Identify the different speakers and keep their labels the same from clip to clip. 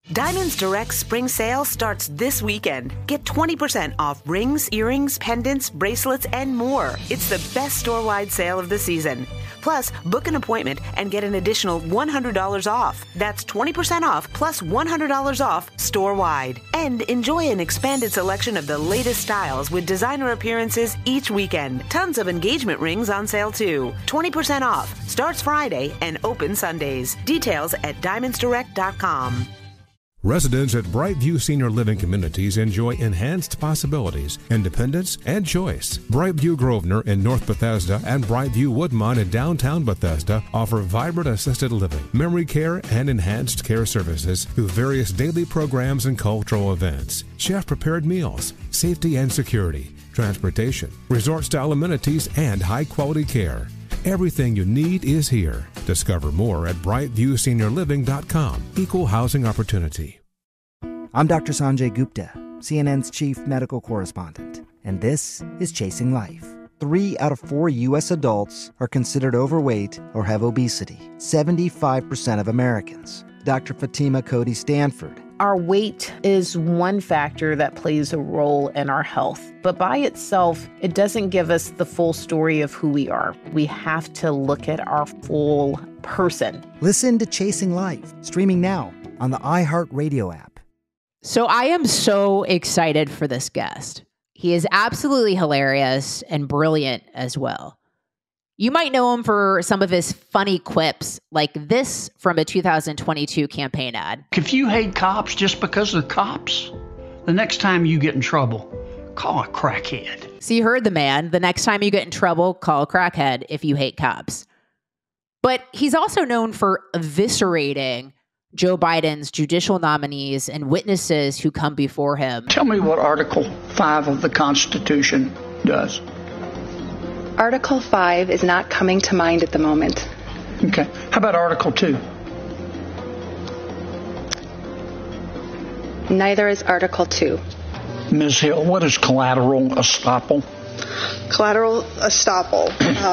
Speaker 1: Diamonds Direct spring sale starts this weekend. Get 20% off rings, earrings, pendants, bracelets, and more. It's the best store-wide sale of the season. Plus, book an appointment and get an additional $100 off. That's 20% off plus $100 off store-wide. And enjoy an expanded selection of the latest styles with designer appearances each weekend. Tons of engagement rings on sale too. 20% off. Starts Friday and open Sundays. Details at diamondsdirect.com.
Speaker 2: Residents at Brightview Senior Living Communities enjoy enhanced possibilities, independence, and choice. Brightview Grosvenor in North Bethesda and Brightview Woodmont in downtown Bethesda offer vibrant assisted living, memory care, and enhanced care services through various daily programs and cultural events, chef-prepared meals, safety and security, transportation, resort-style amenities, and high-quality care. Everything you need is here. Discover more at brightviewseniorliving.com. Equal housing opportunity.
Speaker 3: I'm Dr. Sanjay Gupta, CNN's chief medical correspondent, and this is Chasing Life. 3 out of 4 U.S. adults are considered overweight or have obesity. 75% of Americans. Dr. Fatima Cody Stanford.
Speaker 4: Our weight is one factor that plays a role in our health, but by itself, it doesn't give us the full story of who we are. We have to look at our full person.
Speaker 3: Listen to Chasing Life, streaming now on the iHeartRadio app.
Speaker 5: So I am so excited for this guest. He is absolutely hilarious and brilliant as well. You might know him for some of his funny quips, like this from a 2022 campaign ad.
Speaker 6: If you hate cops just because they're cops, the next time you get in trouble, call a crackhead.
Speaker 5: So you heard the man. The next time you get in trouble, call a crackhead if you hate cops. But he's also known for eviscerating Joe Biden's judicial nominees and witnesses who come before him.
Speaker 6: Tell me what Article 5 of the Constitution does.
Speaker 7: Article 5 is not coming to mind at the moment.
Speaker 6: Okay. How about Article 2?
Speaker 7: Neither is Article 2.
Speaker 6: Ms. Hill, what is collateral estoppel?
Speaker 8: Collateral estoppel.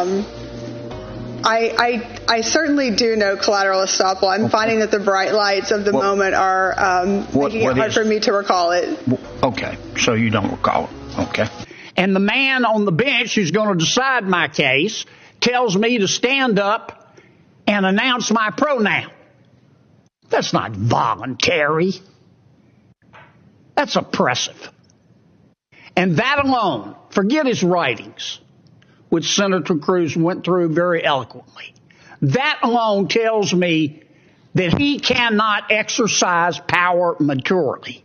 Speaker 8: I certainly do know collateral estoppel. I'm finding that the bright lights of the moment are making it hard for me to recall it.
Speaker 6: Okay, so you don't recall it. Okay. And the man on the bench who's going to decide my case tells me to stand up and announce my pronoun. That's not voluntary. That's oppressive. And that alone, forget his writings, which Senator Cruz went through very eloquently. That alone tells me that he cannot exercise power maturely.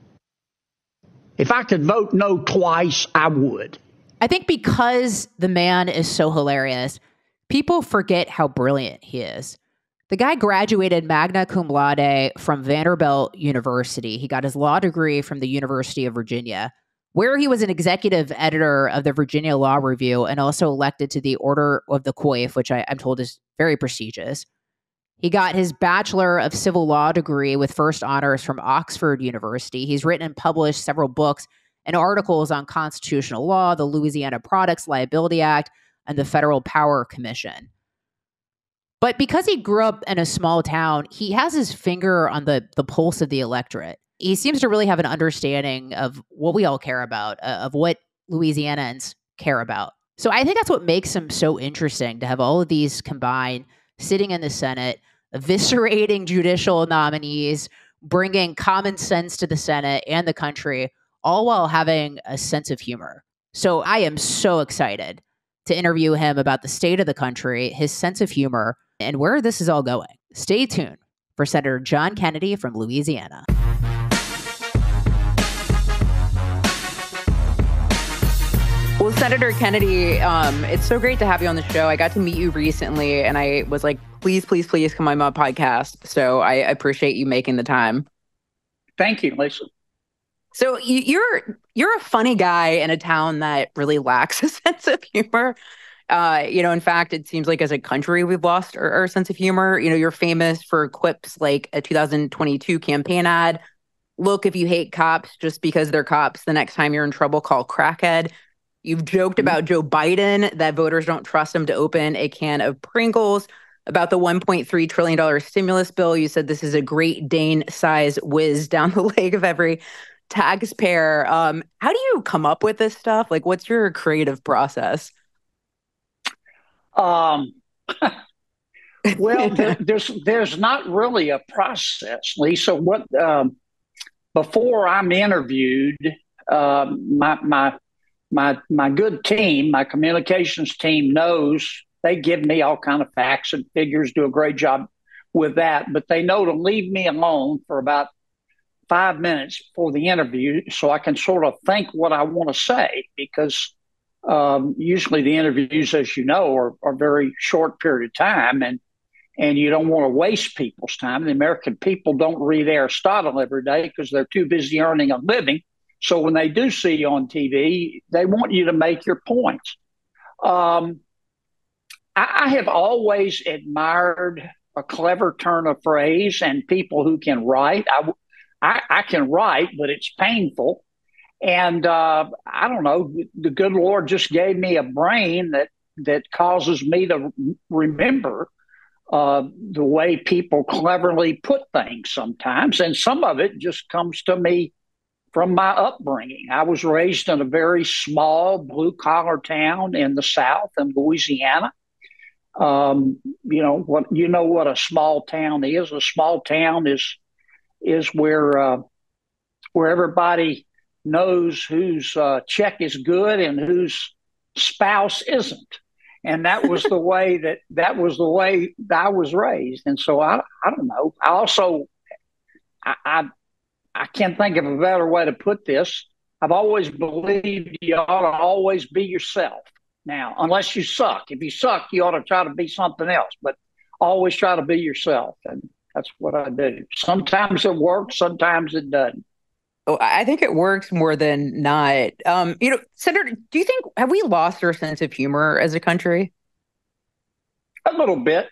Speaker 6: If I could vote no twice, I would.
Speaker 5: I think because the man is so hilarious, people forget how brilliant he is. The guy graduated magna cum laude from Vanderbilt University. He got his law degree from the University of Virginia, where he was an executive editor of the Virginia Law Review and also elected to the Order of the Coif, which I'm told is very prestigious. He got his Bachelor of Civil Law degree with first honors from Oxford University. He's written and published several books and articles on constitutional law, the Louisiana Products Liability Act, and the Federal Power Commission. But because he grew up in a small town, he has his finger on the pulse of the electorate. He seems to really have an understanding of what we all care about, of what Louisianans care about. So I think that's what makes him so interesting, to have all of these combined, sitting in the Senate, eviscerating judicial nominees, bringing common sense to the Senate and the country, all while having a sense of humor. So I am so excited to interview him about the state of the country, his sense of humor, and where this is all going. Stay tuned for Senator John Kennedy from Louisiana.
Speaker 9: Well, Senator Kennedy, it's so great to have you on the show. I got to meet you recently, and I was like, please, please, please come on my podcast. So I appreciate you making the time.
Speaker 6: Thank you, Lisa.
Speaker 9: So you're a funny guy in a town that really lacks a sense of humor. In fact, it seems like as a country, we've lost our sense of humor. You're famous for quips like a 2022 campaign ad. Look, if you hate cops just because they're cops, the next time you're in trouble, call crackhead. You've joked about Joe Biden, that voters don't trust him to open a can of Pringles. about the $1.3 trillion stimulus bill. You said this is a Great Dane-size whiz down the leg of every taxpayer. How do you come up with this stuff? Like, what's your creative process?
Speaker 6: Well, there's not really a process, Lisa. What before I'm interviewed, my good team, my communications team knows. They give me all kind of facts and figures, do a great job with that, but they know to leave me alone for about 5 minutes before the interview so I can sort of think what I want to say, because usually the interviews, as you know, are very short period of time, and you don't want to waste people's time. The American people don't read Aristotle every day because they're too busy earning a living. So when they do see you on TV, they want you to make your points. I have always admired a clever turn of phrase and people who can write. I can write, but it's painful. And I don't know, the good Lord just gave me a brain that causes me to remember the way people cleverly put things sometimes. And some of it just comes to me from my upbringing. I was raised in a very small blue-collar town in the South in Louisiana. You know what a small town is. A small town is where everybody knows whose check is good and whose spouse isn't. And that was the way that was the way I was raised. And so I don't know. I also I can't think of a better way to put this. I've always believed you ought to always be yourself. Now, unless you suck. If you suck, you ought to try to be something else, but always try to be yourself. And that's what I do. Sometimes it works, sometimes it doesn't.
Speaker 9: Oh, I think it works more than not. Senator, do you think, have we lost our sense of humor as a country?
Speaker 6: A little bit.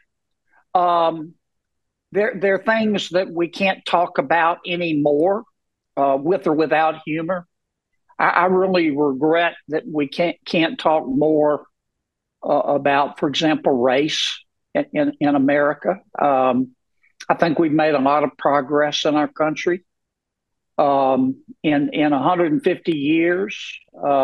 Speaker 6: There are things that we can't talk about anymore, with or without humor. I really regret that we can't talk more about, for example, race in America. I think we've made a lot of progress in our country. In 150 years,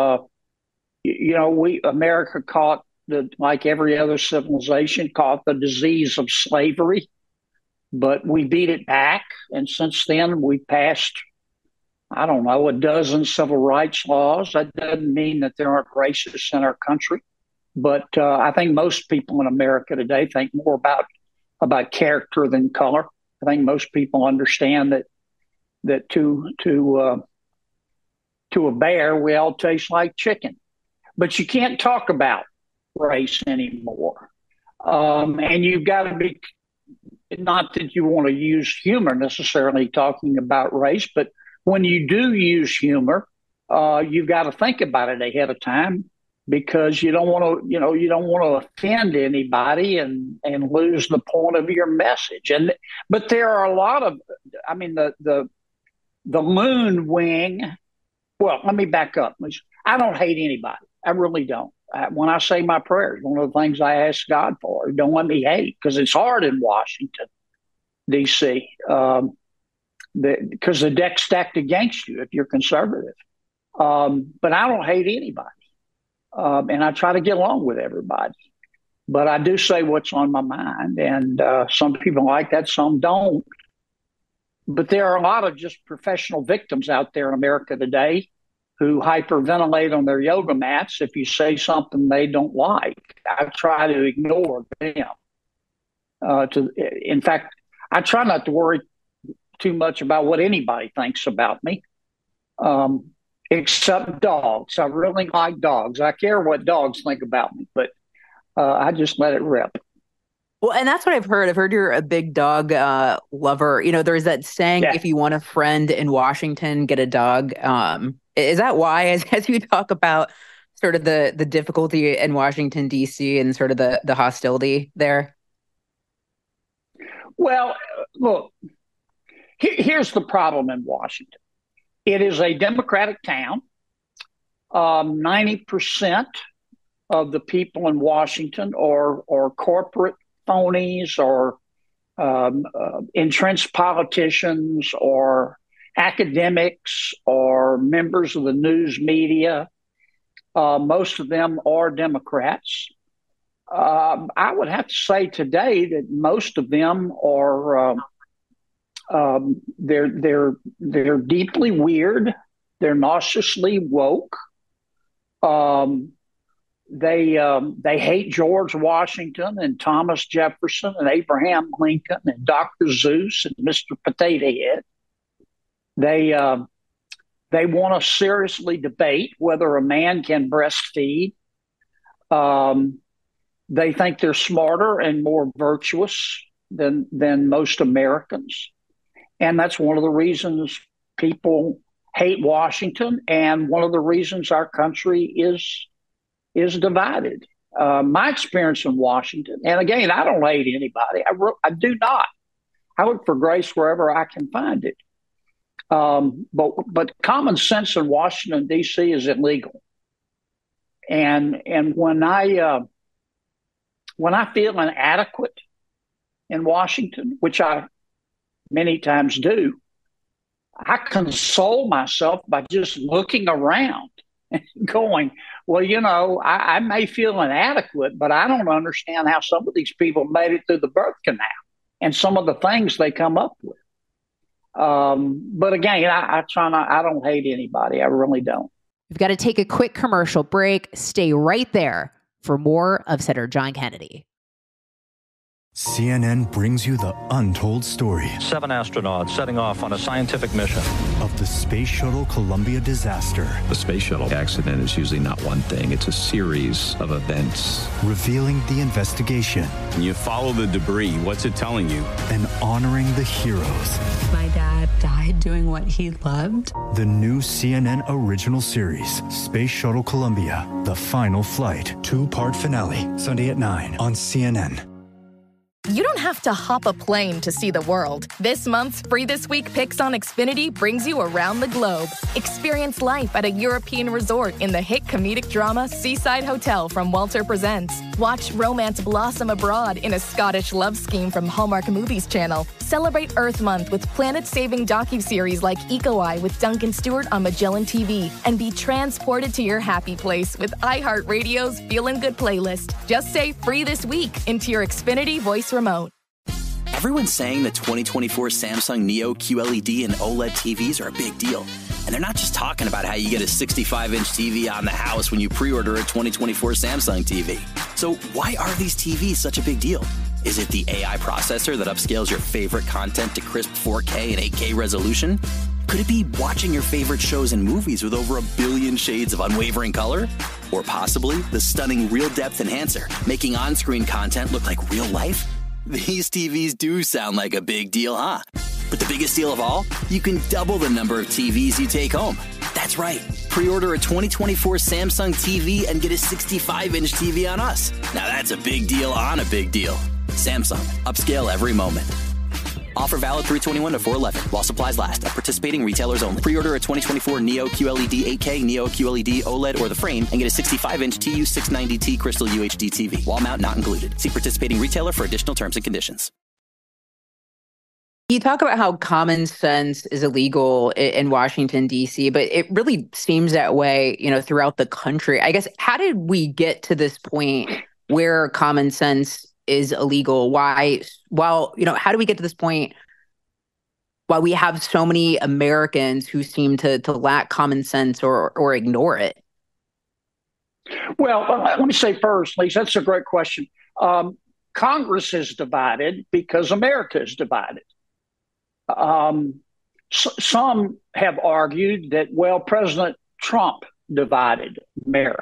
Speaker 6: America caught like every other civilization, caught the disease of slavery, but we beat it back. And since then, we passed, I don't know, a dozen civil rights laws. That doesn't mean that there aren't racists in our country, but I think most people in America today think more about character than color. I think most people understand that to a bear, we all taste like chicken. But you can't talk about race anymore. And you've got to be, not that you want to use humor necessarily talking about race, but when you do use humor, you've got to think about it ahead of time, because you don't want to offend anybody and lose the point of your message. But there are a lot of, the moon wing. Well, let me back up. I don't hate anybody. I really don't. When I say my prayers, one of the things I ask God for, don't let me hate, because it's hard in Washington, D.C., because the deck's stacked against you if you're conservative. But I don't hate anybody. And I try to get along with everybody. But I do say what's on my mind. And some people like that, some don't. But there are a lot of just professional victims out there in America today who hyperventilate on their yoga mats if you say something they don't like. I try to ignore them. In fact, I try not to worry too much about what anybody thinks about me, except dogs. I really like dogs. I care what dogs think about me, but I just let it rip.
Speaker 9: Well, and that's what I've heard. I've heard you're a big dog lover. There's that saying, if you want a friend in Washington, get a dog. Is that why, as you talk about sort of the difficulty in Washington, D.C. and sort of the hostility there?
Speaker 6: Well, look, here's the problem in Washington. It is a Democratic town. 90% of the people in Washington are corporate phonies or entrenched politicians or academics or members of the news media. Most of them are Democrats. I would have to say today that most of them are they're deeply weird. They're nauseously woke. They hate George Washington and Thomas Jefferson and Abraham Lincoln and Dr. Seuss and Mr. Potato Head. They want to seriously debate whether a man can breastfeed. They think they're smarter and more virtuous than most Americans. And that's one of the reasons people hate Washington and one of the reasons our country is divided. My experience in Washington, and again, I don't hate anybody. I do not. I look for grace wherever I can find it. But common sense in Washington, D.C. is illegal. And when I feel inadequate in Washington, which I many times do, I console myself by just looking around and going, well, I may feel inadequate, but I don't understand how some of these people made it through the birth canal and some of the things they come up with. But again, I try not, I don't hate anybody. I really don't.
Speaker 5: We've got to take a quick commercial break. Stay right there for more of Senator John Kennedy.
Speaker 10: CNN brings you the untold story.
Speaker 11: 7 astronauts setting off on a scientific mission
Speaker 10: of the Space Shuttle Columbia disaster.
Speaker 12: The Space Shuttle accident is usually not one thing. It's a series of events.
Speaker 10: Revealing the investigation.
Speaker 13: When you follow the debris, what's it telling you?
Speaker 10: And honoring the heroes.
Speaker 14: My dad died doing what he loved.
Speaker 10: The new CNN original series, Space Shuttle Columbia, The Final Flight. 2-part finale, Sunday at 9 on CNN.
Speaker 15: You don't have to hop a plane to see the world. This month's Free This Week Picks on Xfinity brings you around the globe. Experience life at a European resort in the hit comedic drama Seaside Hotel from Walter Presents. Watch romance blossom abroad in a Scottish love scheme from Hallmark Movies Channel. Celebrate Earth Month with planet-saving docuseries like Eco Eye with Duncan Stewart on Magellan TV. And be transported to your happy place with iHeartRadio's Feelin' Good playlist. Just say Free This Week into your Xfinity voice remote.
Speaker 16: Everyone's saying the 2024 Samsung Neo QLED and OLED TVs are a big deal. And they're not just talking about how you get a 65-inch TV on the house when you pre-order a 2024 Samsung TV. So why are these TVs such a big deal? Is it the AI processor that upscales your favorite content to crisp 4K and 8K resolution? Could it be watching your favorite shows and movies with over 1 billion shades of unwavering color? Or possibly the stunning Real Depth Enhancer, making on-screen content look like real life? These TVs do sound like a big deal, huh? But the biggest deal of all? You can double the number of TVs you take home. That's right. Pre-order a 2024 Samsung TV and get a 65-inch TV on us. Now that's a big deal on a big deal. Samsung. Upscale every moment. Offer valid 3/21 to 4/11 while supplies last at participating retailers only. Pre-order a 2024 Neo QLED 8K, Neo QLED OLED, or the frame and get a 65-inch TU690T Crystal UHD TV. Wall mount not included. See participating retailer for additional terms and conditions.
Speaker 9: You talk about how common sense is illegal in Washington, D.C., but it really seems that way, throughout the country. I guess, how did we get to this point where common sense is illegal? How do we get to this point while we have so many Americans who seem to lack common sense or ignore it?
Speaker 6: Well, let me say first, Lisa, that's a great question. Congress is divided because America is divided. Some have argued that, President Trump divided America.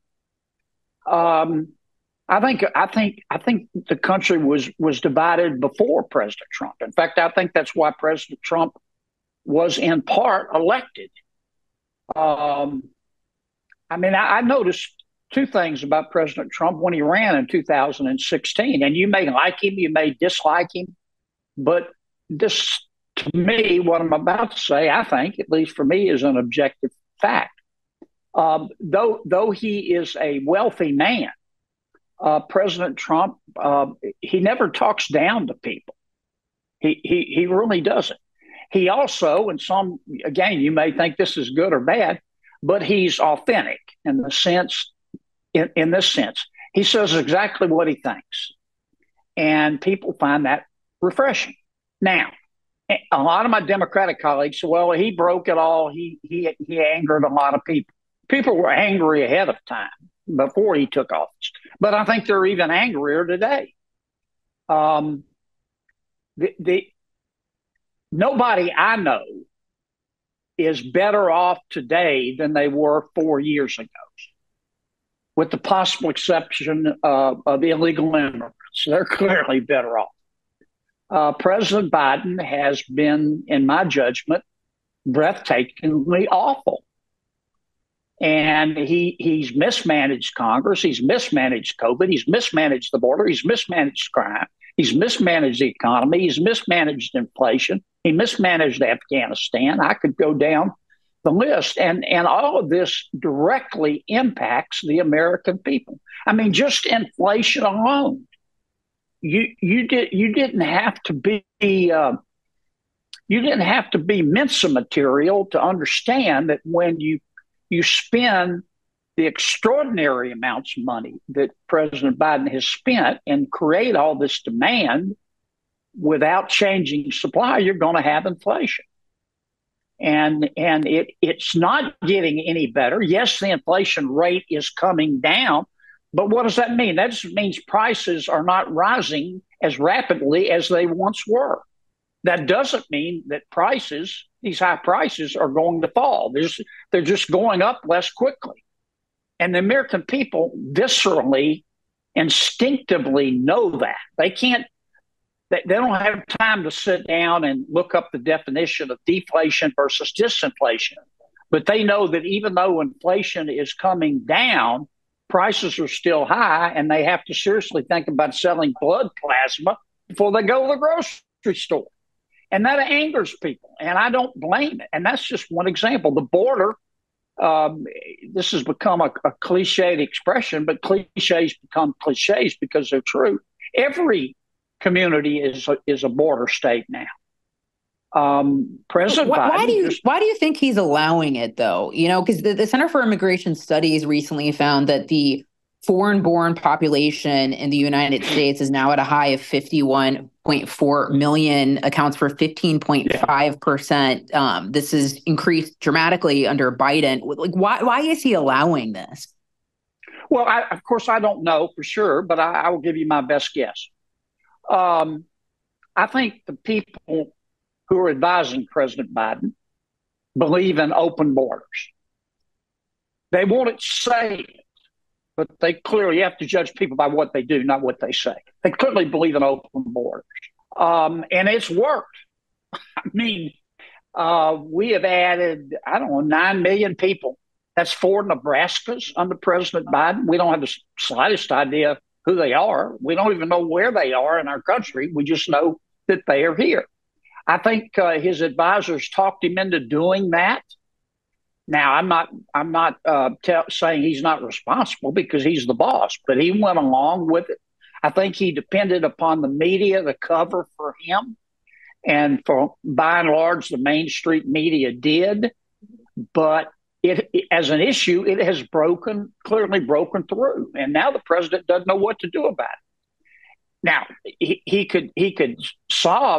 Speaker 6: I think the country was divided before President Trump. In fact, I think that's why President Trump was in part elected. I noticed two things about President Trump when he ran in 2016. And you may like him, you may dislike him, but this, to me, what I'm about to say, I think, at least for me, is an objective fact. Though he is a wealthy man, President Trump, he never talks down to people. He really doesn't. He also, again, you may think this is good or bad, but he's authentic in this sense. He says exactly what he thinks, and people find that refreshing. Now, a lot of my Democratic colleagues say, well, he broke it all. He angered a lot of people. People were angry ahead of time before he took office, but I think they're even angrier today. Nobody I know is better off today than they were 4 years ago, with the possible exception of illegal immigrants. They're clearly better off. President Biden has been, in my judgment, breathtakingly awful. And he's mismanaged Congress. He's mismanaged COVID. He's mismanaged the border. He's mismanaged crime. He's mismanaged the economy. He's mismanaged inflation. He mismanaged Afghanistan. I could go down the list. And all of this directly impacts the American people. I mean, just inflation alone. You didn't have to be Mensa material to understand that when you spend the extraordinary amounts of money that President Biden has spent and create all this demand without changing supply, you're going to have inflation. And it's not getting any better. Yes, the inflation rate is coming down, but what does that mean? That just means prices are not rising as rapidly as they once were. That doesn't mean that these high prices are going to fall. They're just going up less quickly. And the American people viscerally, instinctively know that. They don't have time to sit down and look up the definition of deflation versus disinflation. But they know that even though inflation is coming down, prices are still high, and they have to seriously think about selling blood plasma before they go to the grocery store. And that angers people, and I don't blame it. And that's just one example. The border, this has become a cliched expression, but cliches become cliches because they're true. Every community is a border state now. President Biden.
Speaker 9: Why do you think he's allowing it, though? Because the Center for Immigration Studies recently found that the foreign-born population in the United States is now at a high of 51.4 million, accounts for 15.5%. This has increased dramatically under Biden. Why is he allowing this?
Speaker 6: Well, of course, I don't know for sure, but I will give you my best guess. I think the people who are advising President Biden believe in open borders. They won't say it, but they clearly have to judge people by what they do, not what they say. They clearly believe in open borders. And it's worked. I mean, we have added, 9 million people. That's 4 Nebraskas under President Biden. We don't have the slightest idea who they are. We don't even know where they are in our country. We just know that they are here. I think his advisors talked him into doing that. Now, I'm not saying he's not responsible because he's the boss, but he went along with it. I think he depended upon the media to cover for him, and by and large, the Main Street media did. But as an issue, it has clearly broken through, and now the president doesn't know what to do about it. Now, he could solve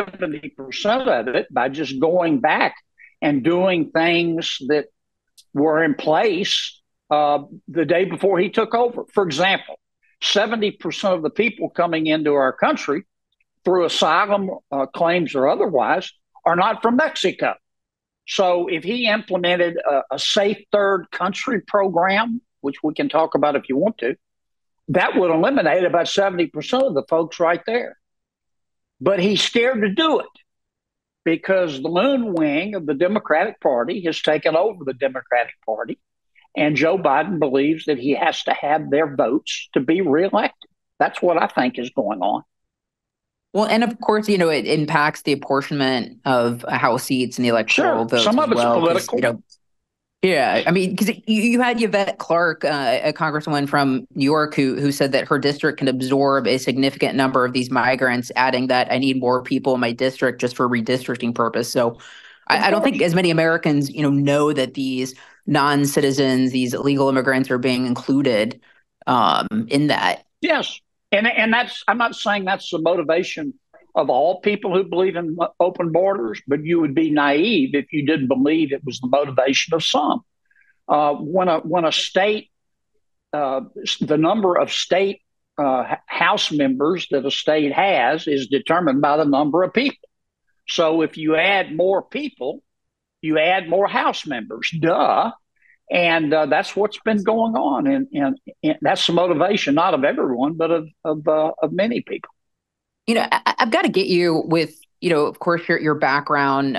Speaker 6: 70% of it by just going back and doing things that were in place the day before he took over. For example, 70% of the people coming into our country through asylum claims or otherwise are not from Mexico. So if he implemented a safe third country program, which we can talk about if you want to, that would eliminate about 70% of the folks right there. But he's scared to do it because the loon wing of the Democratic Party has taken over the Democratic Party, and Joe Biden believes that he has to have their votes to be reelected. That's what I think is going on.
Speaker 9: Well, and of course, it impacts the apportionment of House seats and the electoral votes.
Speaker 6: Some of it's
Speaker 9: political. Yeah, I mean, because you had Yvette Clarke, a congresswoman from New York, who said that her district can absorb a significant number of these migrants, adding that I need more people in my district just for redistricting purpose. So I don't think as many Americans, know that these non-citizens, these illegal immigrants are being included in that.
Speaker 6: Yes, and that's, I'm not saying that's the motivation of all people who believe in open borders, but you would be naive if you didn't believe it was the motivation of some. When a state, the number of state House members that a state has is determined by the number of people. So if you add more people, you add more House members. Duh. And that's what's been going on, and that's the motivation, not of everyone, but of many people.
Speaker 9: I've got to get you with, of course, your background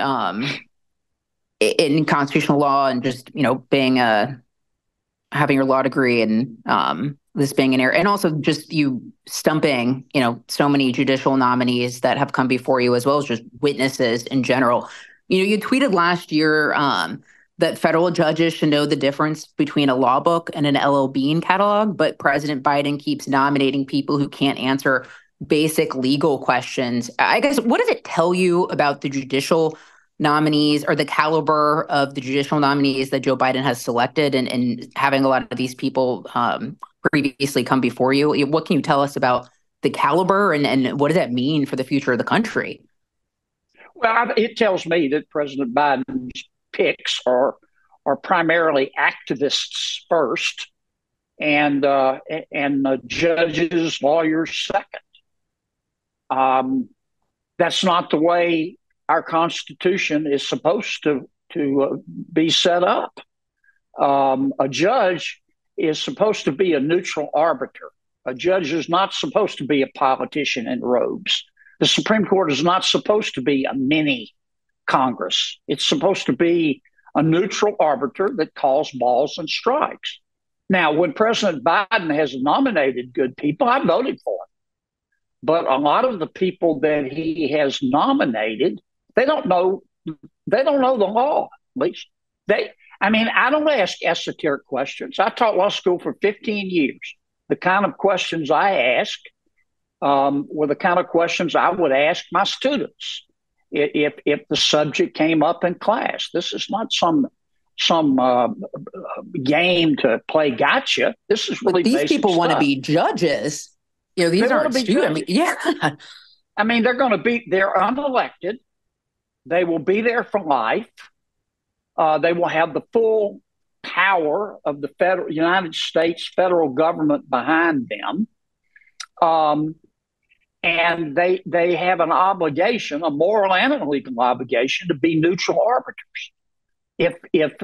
Speaker 9: in constitutional law and just, being having your law degree and this being an area, and also just you stumping, so many judicial nominees that have come before you, as well as just witnesses in general. You tweeted last year that federal judges should know the difference between a law book and an LL Bean catalog, but President Biden keeps nominating people who can't answer basic legal questions. I guess, what does it tell you about the judicial nominees or the caliber of the judicial nominees that Joe Biden has selected, and having a lot of these people previously come before you? What can you tell us about the caliber, and what does that mean for the future of the country?
Speaker 6: Well, it tells me that President Biden's picks are primarily activists first, and judges, lawyers second. That's not the way our Constitution is supposed to be set up. A judge is supposed to be a neutral arbiter. A judge is not supposed to be a politician in robes. The Supreme Court is not supposed to be a mini Congress. It's supposed to be a neutral arbiter that calls balls and strikes. Now, when President Biden has nominated good people, I voted for him. But a lot of the people that he has nominated, they don't know the law, at least. I don't ask esoteric questions. I taught law school for 15 years. The kind of questions I ask were the kind of questions I would ask my students if the subject came up in class. This is not some game to play gotcha. This is really basic stuff.
Speaker 9: These people want to be judges. These aren't students. Yeah.
Speaker 6: They're unelected. They will be there for life. They will have the full power of the United States federal government behind them. And they have an obligation, a moral and a legal obligation, to be neutral arbiters.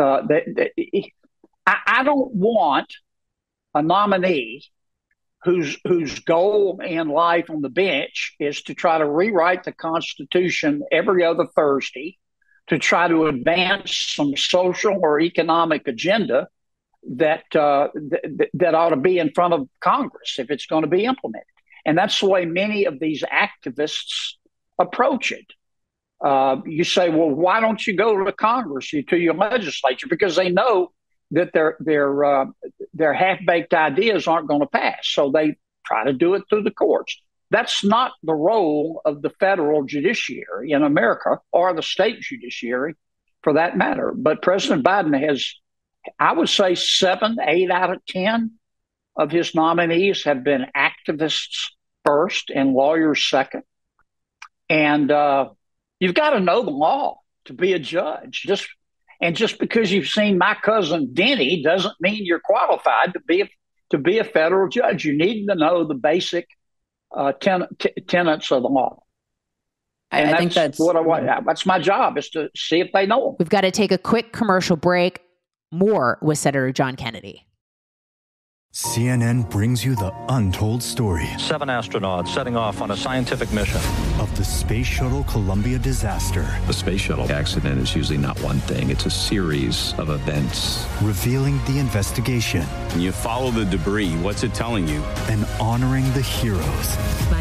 Speaker 6: I don't want a nominee whose goal in life on the bench is to try to rewrite the Constitution every other Thursday to try to advance some social or economic agenda that ought to be in front of Congress if it's going to be implemented. And that's the way many of these activists approach it. You say, well, why don't you go to Congress, to your legislature? Because they know that their half-baked ideas aren't going to pass. So they try to do it through the courts. That's not the role of the federal judiciary in America, or the state judiciary for that matter. But President Biden has, I would say, 7, 8 out of 10 of his nominees have been activists first and lawyers second. And you've got to know the law to be a judge. Just because you've seen My Cousin Denny doesn't mean you're qualified to be a federal judge. You need to know the basic tenets of the law. And I think that's what I want. That's my job, is to see if they know them.
Speaker 5: We've got to take a quick commercial break. More with Senator John Kennedy.
Speaker 10: CNN brings you the untold story.
Speaker 11: 7 astronauts setting off on a scientific mission
Speaker 10: of the Space Shuttle Columbia disaster.
Speaker 12: The Space Shuttle accident is usually not one thing. It's a series of events.
Speaker 10: Revealing the investigation.
Speaker 13: When you follow the debris, what's it telling you?
Speaker 10: And honoring the heroes.
Speaker 14: My dad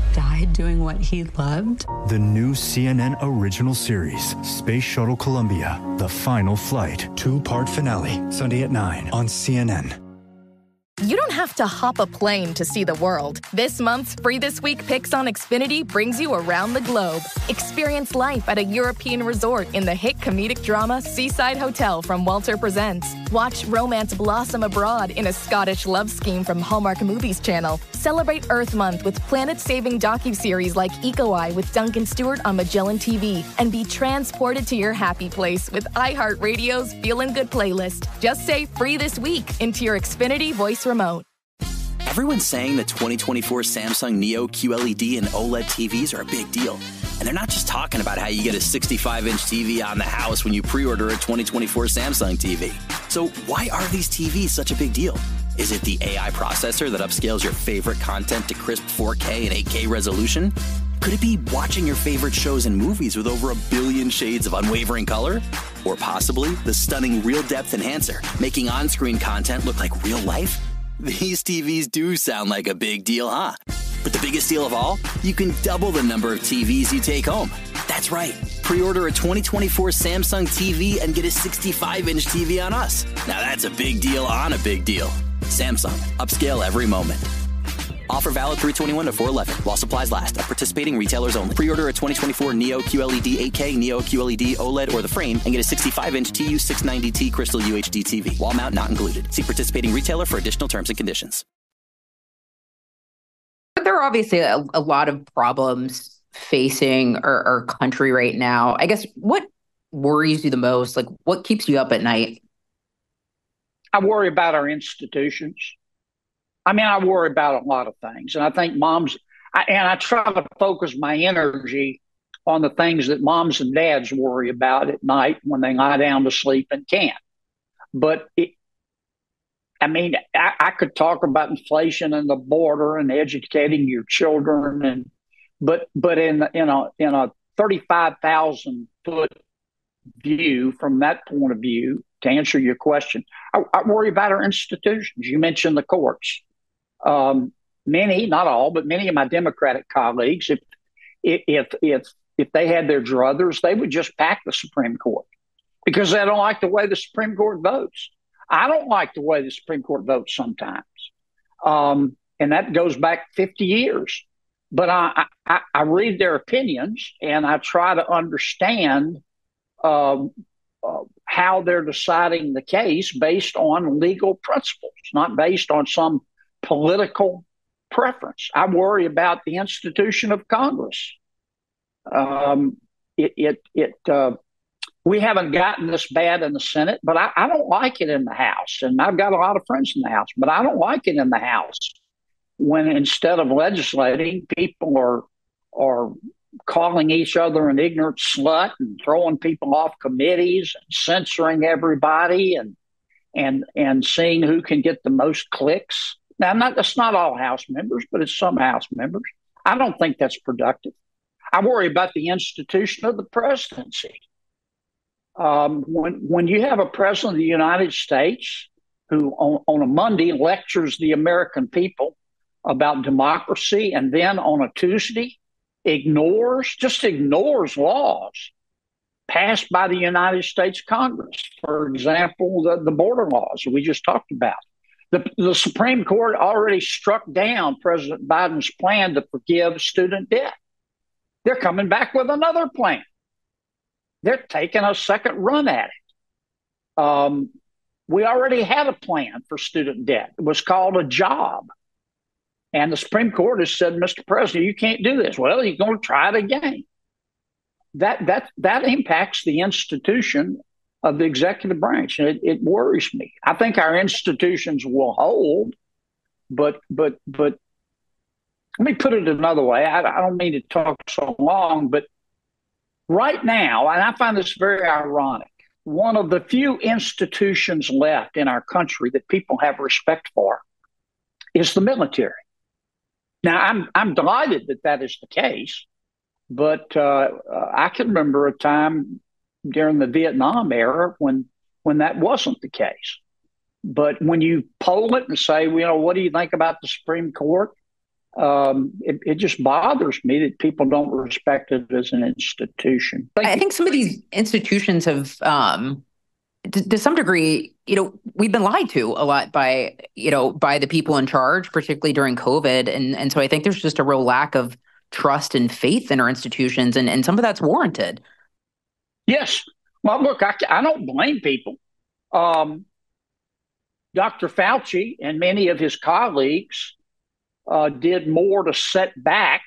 Speaker 14: died doing what he loved?
Speaker 10: The new CNN original series, Space Shuttle Columbia, The Final Flight, 2-part finale, Sunday at 9 on CNN.
Speaker 15: You don't have to hop a plane to see the world. This month's Free This Week Picks on Xfinity brings you around the globe. Experience life at a European resort in the hit comedic drama Seaside Hotel from Walter Presents. Watch romance blossom abroad in a Scottish love scheme from Hallmark Movies Channel. Celebrate Earth Month with planet-saving docuseries like Eco Eye with Duncan Stewart on Magellan TV. And be transported to your happy place with iHeartRadio's Feelin' Good playlist. Just say Free This Week into your Xfinity voice remote.
Speaker 16: Everyone's saying the 2024 Samsung Neo QLED and OLED TVs are a big deal. And they're not just talking about how you get a 65-inch TV on the house when you pre-order a 2024 Samsung TV. So why are these TVs such a big deal? Is it the AI processor that upscales your favorite content to crisp 4K and 8K resolution? Could it be watching your favorite shows and movies with over 1 billion shades of unwavering color? Or possibly the stunning Real Depth Enhancer, making on-screen content look like real life? These TVs do sound like a big deal, huh? But the biggest deal of all? You can double the number of TVs you take home. That's right. Pre-order a 2024 Samsung TV and get a 65-inch TV on us. Now that's a big deal on a big deal. Samsung. Upscale every moment. Offer valid 3/21 to 4/11 while supplies last at participating retailers only. Pre-order a 2024 Neo QLED 8K, Neo QLED OLED, or the frame and get a 65-inch TU690T Crystal UHD TV. Wall mount not included. See participating retailer for additional terms and conditions.
Speaker 9: There are obviously a lot of problems facing our country right now. I guess what worries you the most? Like, what keeps you up at night?
Speaker 6: I worry about our institutions. I mean, I worry about a lot of things. And I think I try to focus my energy on the things that moms and dads worry about at night when they lie down to sleep and can't. But I could talk about inflation and the border and educating your children, but in a 35,000 foot view from that point of view, to answer your question, I worry about our institutions. You mentioned the courts. Many, not all, but many of my Democratic colleagues, if they had their druthers, they would just pack the Supreme Court because they don't like the way the Supreme Court votes. I don't like the way the Supreme Court votes sometimes. And that goes back 50 years. But I read their opinions and I try to understand how they're deciding the case based on legal principles, not based on some political preference. I worry about the institution of Congress. We haven't gotten this bad in the Senate, but I don't like it in the House. And I've got a lot of friends in the House, but I don't like it in the House when instead of legislating, people are calling each other an ignorant slut and throwing people off committees and censoring everybody and seeing who can get the most clicks. Now, that's not all House members, but it's some House members. I don't think that's productive. I worry about the institution of the presidency. When you have a president of the United States who on a Monday lectures the American people about democracy and then on a Tuesday ignores laws passed by the United States Congress. For example, the border laws we just talked about. The Supreme Court already struck down President Biden's plan to forgive student debt. They're coming back with another plan. They're taking a second run at it. We already had a plan for student debt. It was called a job. And the Supreme Court has said, Mr. President, you can't do this. Well, you're going to try it again. That impacts the institution of the executive branch. And it worries me. I think our institutions will hold, but let me put it another way. I don't mean to talk so long, but right now, and I find this very ironic, one of the few institutions left in our country that people have respect for is the military. Now, I'm delighted that is the case, but I can remember a time during the Vietnam era when that wasn't the case. But when you poll it and say, what do you think about the Supreme Court? It just bothers me that people don't respect it as an institution.
Speaker 9: I think some of these institutions have, to some degree, we've been lied to a lot by the people in charge, particularly during COVID. And so I think there's just a real lack of trust and faith in our institutions, and some of that's warranted.
Speaker 6: Yes. Well, look, I don't blame people. Dr. Fauci and many of his colleagues did more to set back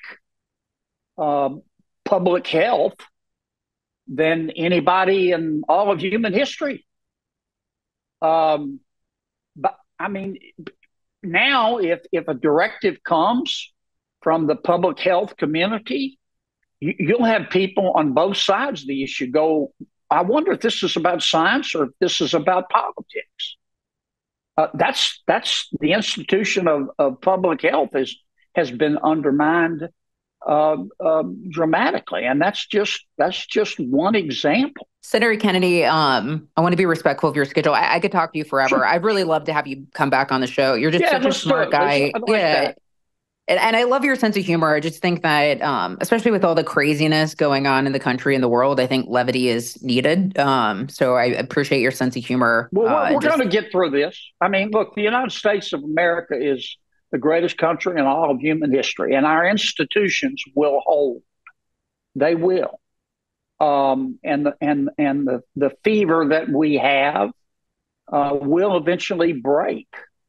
Speaker 6: public health than anybody in all of human history. But I mean, now if a directive comes from the public health community, you'll have people on both sides of the issue go, I wonder if this is about science or if this is about politics. That's the institution of public health has been undermined dramatically, and that's just one example.
Speaker 9: Senator Kennedy, I want to be respectful of your schedule. I could talk to you forever.
Speaker 6: Sure.
Speaker 9: I'd really love to have you come back on the show. You're just such a smart guy. And I love your sense of humor. I just think that, especially with all the craziness going on in the country and the world, I think levity is needed. So I appreciate your sense of humor.
Speaker 6: Well, we're going to get through this. I mean, look, the United States of America is the greatest country in all of human history, and our institutions will hold. They will. And the fever that we have will eventually break.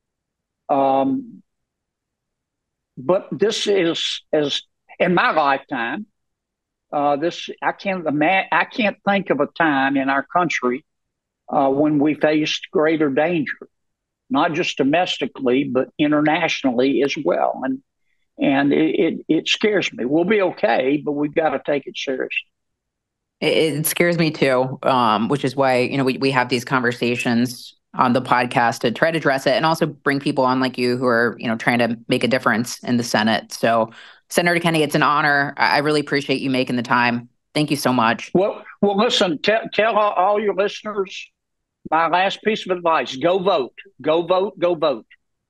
Speaker 6: But this is, as in my lifetime, I can't think of a time in our country when we faced greater danger, not just domestically but internationally as well. And it scares me. We'll be okay, but we've got to take it seriously.
Speaker 9: It scares me too, which is why we have these conversations on the podcast to try to address it, and also bring people on like you who are, trying to make a difference in the Senate. So, Senator Kennedy, it's an honor. I really appreciate you making the time. Thank you so much.
Speaker 6: Well, listen, tell all your listeners my last piece of advice: go vote, go vote, go vote.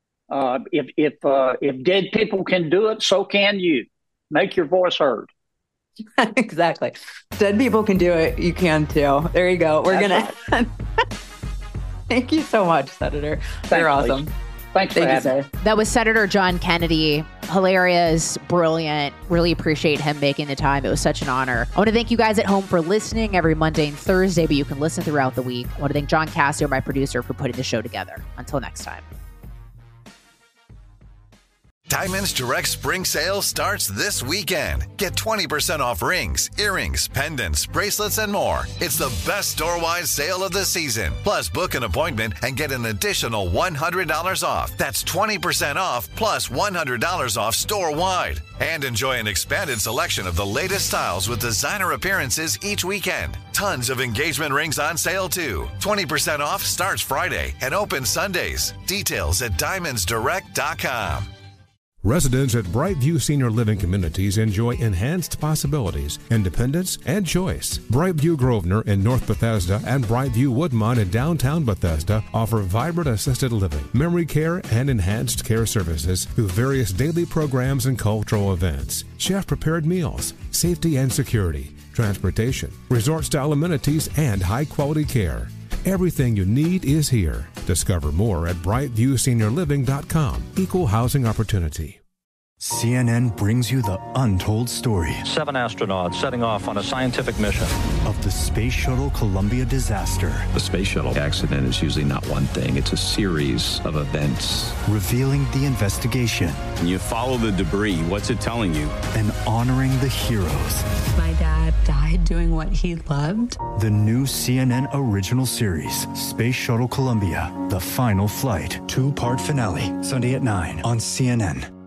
Speaker 6: If dead people can do it, so can you. Make your voice heard.
Speaker 9: Exactly. Dead people can do it. You can too. There you go. We're
Speaker 6: That's
Speaker 9: gonna. Right. Thank you so much, Senator. You're awesome.
Speaker 6: Thanks for having me.
Speaker 5: That was Senator John Kennedy. Hilarious, brilliant. Really appreciate him making the time. It was such an honor. I want to thank you guys at home for listening every Monday and Thursday, but you can listen throughout the week. I want to thank John Cassio, my producer, for putting the show together. Until next time.
Speaker 17: Diamonds Direct Spring Sale starts this weekend. Get 20% off rings, earrings, pendants, bracelets, and more. It's the best store-wide sale of the season. Plus, book an appointment and get an additional $100 off. That's 20% off plus $100 off store-wide. And enjoy an expanded selection of the latest styles with designer appearances each weekend. Tons of engagement rings on sale, too. 20% off starts Friday and opens Sundays. Details at diamondsdirect.com.
Speaker 2: Residents at Brightview Senior Living Communities enjoy enhanced possibilities, independence, and choice. Brightview Grosvenor in North Bethesda and Brightview Woodmont in downtown Bethesda offer vibrant assisted living, memory care, and enhanced care services through various daily programs and cultural events, chef-prepared meals, safety and security, transportation, resort-style amenities, and high-quality care. Everything you need is here. Discover more at brightviewseniorliving.com. Equal housing opportunity.
Speaker 10: CNN brings you the untold story
Speaker 11: 7 astronauts setting off on a scientific mission
Speaker 10: of the Space Shuttle Columbia disaster.
Speaker 12: The space shuttle accident is usually not one thing. It's a series of events.
Speaker 10: Revealing the investigation.
Speaker 13: When you follow the debris, what's it telling you?
Speaker 10: And honoring the heroes.
Speaker 14: My dad died doing what he loved.
Speaker 10: The new CNN original series, Space Shuttle Columbia, The Final Flight, 2-part finale, Sunday at 9 on CNN.